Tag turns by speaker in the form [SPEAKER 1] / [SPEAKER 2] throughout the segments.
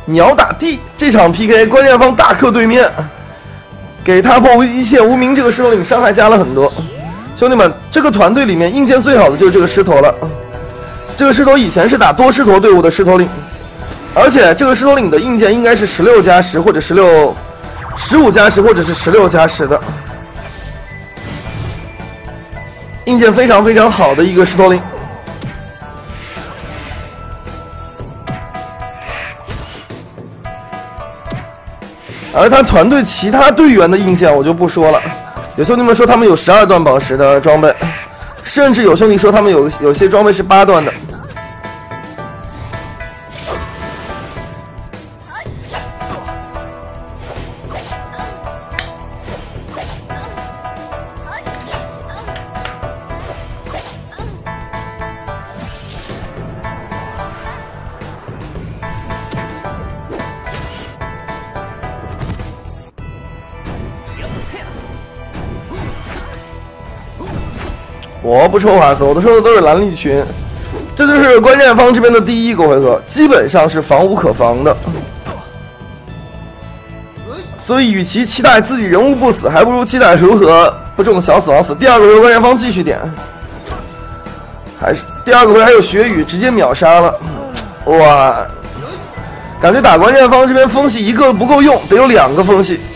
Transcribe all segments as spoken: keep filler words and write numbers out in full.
[SPEAKER 1] 鸟打地，这场 P K 关键方大克对面，给他破一线无名这个狮头领伤害加了很多。兄弟们，这个团队里面硬件最好的就是这个狮头了。这个狮头以前是打多狮头队伍的狮头领，而且这个狮头领的硬件应该是十六加十或者十六、十五加十或者是十六加十的，硬件非常非常好的一个狮头领。而他团队其他队员的硬件我就不说了，有兄弟们说他们有十二段宝石的装备，甚至有兄弟说他们有有些装备是八段的。我不抽瓦斯，我的抽的都是蓝利群，这就是关键方这边的第一个回合，基本上是防无可防的。所以，与其期待自己人物不死，还不如期待如何不中小死亡死。第二个回合关键方继续点，还是第二个回合还有血雨直接秒杀了，哇！感觉打关键方这边风系一个不够用，得有两个风系。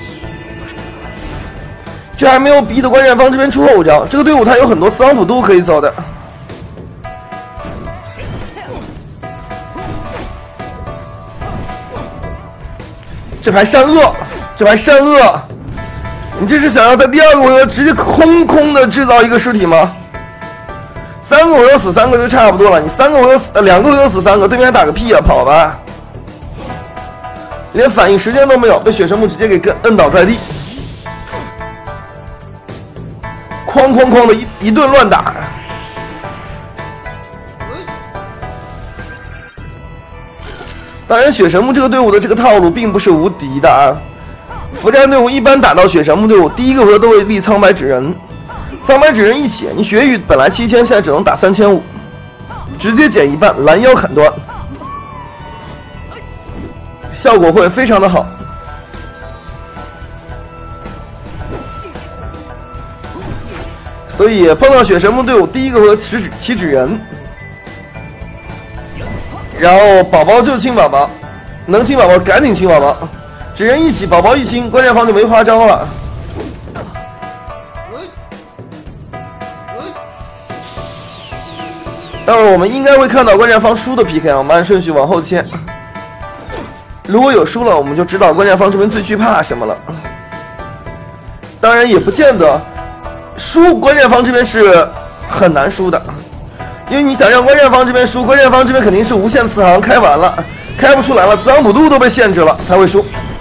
[SPEAKER 1] 这还没有逼得关键方这边出后招，这个队伍他有很多桑普都可以走的。这排善恶，这排善恶，你这是想要在第二个回合直接空空的制造一个尸体吗？三个回合死三个就差不多了，你三个回合死，呃，两个回合死三个，对面还打个屁呀、啊，跑吧！连反应时间都没有，被血神木直接给跟摁倒在地。哐哐哐的一一顿乱打，当然血神木这个队伍的这个套路并不是无敌的啊。伏战队伍一般打到血神木队伍，第一个回合都会立苍白纸人，苍白纸人一血，你血雨本来七千，现在只能打三千五，直接减一半，拦腰砍断，效果会非常的好。所以碰到血神木队伍，第一个回合起纸起纸人，然后宝宝就亲宝宝，能亲宝宝赶紧亲宝宝，纸人一起，宝宝一亲，关键方就没花招了。待会儿我们应该会看到关键方输的 P K 啊，我们按顺序往后切。如果有输了，我们就知道关键方这边最惧怕什么了。当然也不见得。输关键方这边是很难输的，因为你想让关键方这边输，关键方这边肯定是无限次航开完了，开不出来了，次航补度都被限制了才会输。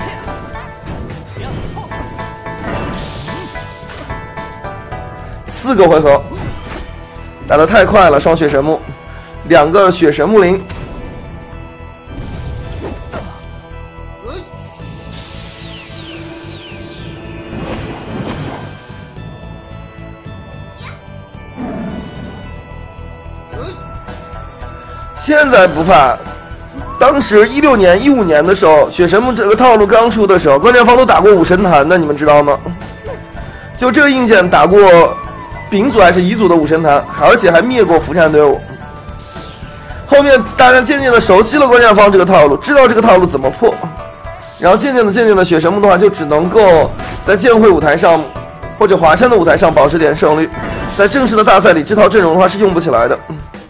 [SPEAKER 1] 四个回合打得太快了，双血神木，两个血神木灵。现在不怕，当时一六年、一五年的时候，血神木这个套路刚出的时候，关键方都打过五神坛的，你们知道吗？就这个硬件打过丙组还是乙组的五神坛，而且还灭过伏战队伍。后面大家渐渐的熟悉了关键方这个套路，知道这个套路怎么破，然后渐渐的、渐渐的，血神木的话就只能够在剑会舞台上或者华山的舞台上保持点胜率，在正式的大赛里，这套阵容的话是用不起来的。嗯